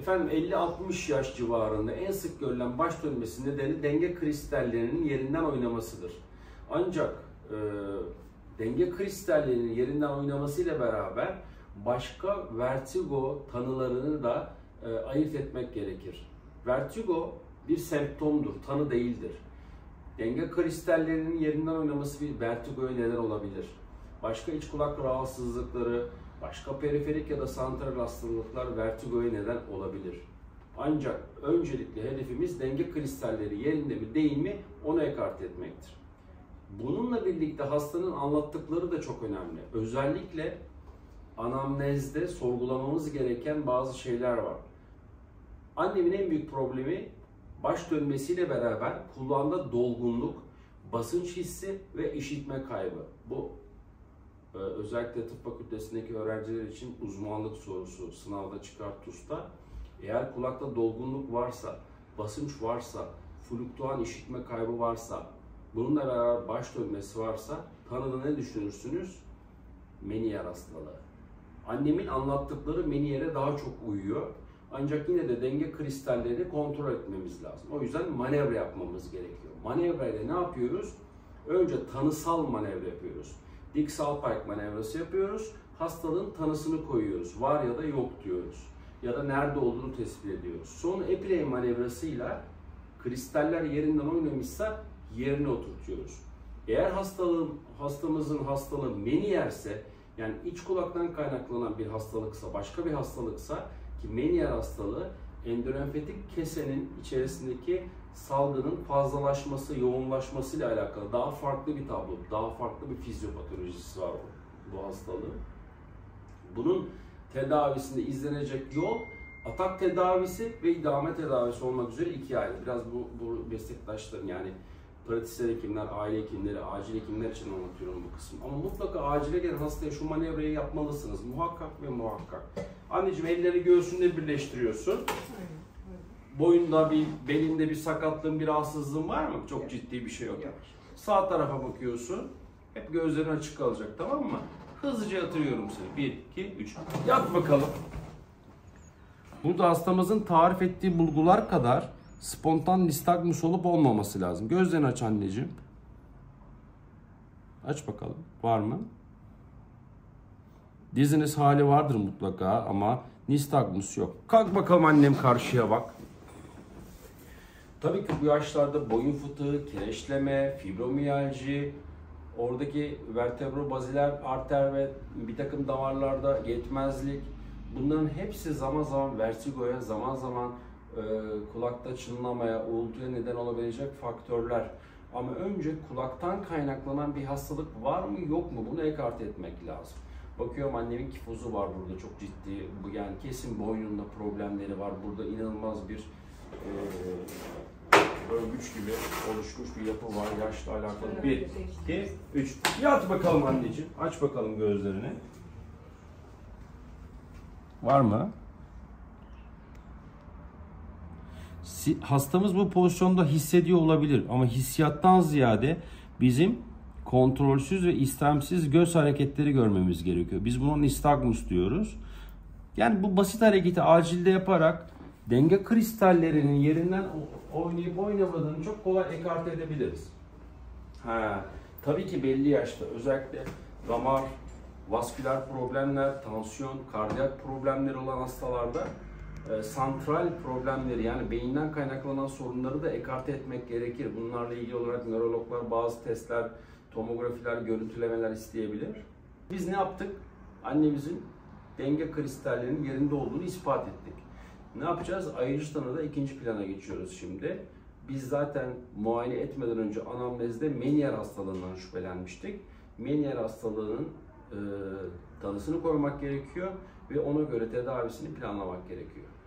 Efendim 50-60 yaş civarında en sık görülen baş dönmesi nedeni denge kristallerinin yerinden oynamasıdır. Ancak denge kristallerinin yerinden oynamasıyla beraber başka vertigo tanılarını da ayırt etmek gerekir. Vertigo bir semptomdur, tanı değildir. Denge kristallerinin yerinden oynaması bir vertigoya neden olabilir. Başka iç kulak rahatsızlıkları, başka periferik ya da santral hastalıklar vertigoya neden olabilir. Ancak öncelikle hedefimiz denge kristalleri yerinde mi değil mi onu ekart etmektir. Bununla birlikte hastanın anlattıkları da çok önemli. Özellikle anamnezde sorgulamamız gereken bazı şeyler var. Annemin en büyük problemi baş dönmesiyle beraber kulağında dolgunluk, basınç hissi ve işitme kaybı. Bu özellikle tıp fakültesindeki öğrenciler için uzmanlık sorusu, sınavda çıkar TUS'ta. Eğer kulakta dolgunluk varsa, basınç varsa, fluktuan işitme kaybı varsa, bununla beraber baş dönmesi varsa tanıda ne düşünürsünüz? Meniere hastalığı. Annemin anlattıkları Meniere'e daha çok uyuyor. Ancak yine de denge kristallerini kontrol etmemiz lazım. O yüzden manevra yapmamız gerekiyor. Manevra ile ne yapıyoruz? Önce tanısal manevra yapıyoruz. Dick-Salpike manevrası yapıyoruz. Hastalığın tanısını koyuyoruz. Var ya da yok diyoruz. Ya da nerede olduğunu tespit ediyoruz. Sonra epiley manevrasıyla kristaller yerinden oynamışsa yerine oturtuyoruz. Eğer hastamızın hastalığı Menier'se, yani iç kulaktan kaynaklanan bir hastalıksa, başka bir hastalıksa ki Meniere hastalığı endolenfatik kesenin içerisindeki salgının fazlalaşması, yoğunlaşması ile alakalı daha farklı bir tablo, daha farklı bir fizyopatolojisi var bu hastalığın. Bunun tedavisinde izlenecek yol atak tedavisi ve idame tedavisi olmak üzere ikiye ayrı. Biraz bu meslektaşların yani pratisyen hekimler, aile hekimleri, acil hekimler için anlatıyorum bu kısmı. Ama mutlaka acile gelen hastaya şu manevrayı yapmalısınız. Muhakkak ve muhakkak. Anneciğim elleri göğsünde birleştiriyorsun. Boyunda belinde bir sakatlığın, bir rahatsızlığın var mı? Çok ciddi bir şey yok. Sağ tarafa bakıyorsun. Hep gözlerin açık kalacak, tamam mı? Hızlıca yatırıyorum seni. 1, 2, 3. Yat bakalım. Burada hastamızın tarif ettiği bulgular kadar spontan nistagmus olup olmaması lazım. Gözlerini aç anneciğim. Aç bakalım. Var mı? Diziniz hali vardır mutlaka ama nistagmus yok. Kalk bakalım annem, karşıya bak. Tabii ki bu yaşlarda boyun fıtığı, kireçleme, fibromiyalji, oradaki vertebrobaziler arter ve bir takım damarlarda yetmezlik, bunların hepsi zaman zaman vertigoya, zaman zaman kulakta çınlamaya, uğultuya neden olabilecek faktörler. Ama önce kulaktan kaynaklanan bir hastalık var mı yok mu bunu ekart etmek lazım. Bakıyorum annemin kifozu var burada çok ciddi, yani kesin boynunda problemleri var. Burada inanılmaz bir örgüç gibi oluşmuş bir yapı var, yaşla alakalı. 1, 2, 3. Yat bakalım anneciğim, aç bakalım gözlerini. Var mı? Hastamız bu pozisyonda hissediyor olabilir ama hissiyattan ziyade bizim kontrolsüz ve istemsiz göz hareketleri görmemiz gerekiyor. Biz buna nistagmus diyoruz. Yani bu basit hareketi acilde yaparak denge kristallerinin yerinden oynayıp oynamadığını çok kolay ekart edebiliriz. Tabii ki belli yaşta özellikle damar, vasküler problemler, tansiyon, kardiyak problemleri olan hastalarda santral problemleri yani beyinden kaynaklanan sorunları da ekarte etmek gerekir. Bunlarla ilgili olarak nörologlar bazı testler, tomografiler, görüntülemeler isteyebilir. Biz ne yaptık? Annemizin denge kristallerinin yerinde olduğunu ispat ettik. Ne yapacağız? Ayrıcı tanıda ikinci plana geçiyoruz şimdi. Biz zaten muayene etmeden önce anamnezde Meniere hastalığından şüphelenmiştik. Meniere hastalığının tanısını koymak gerekiyor ve ona göre tedavisini planlamak gerekiyor.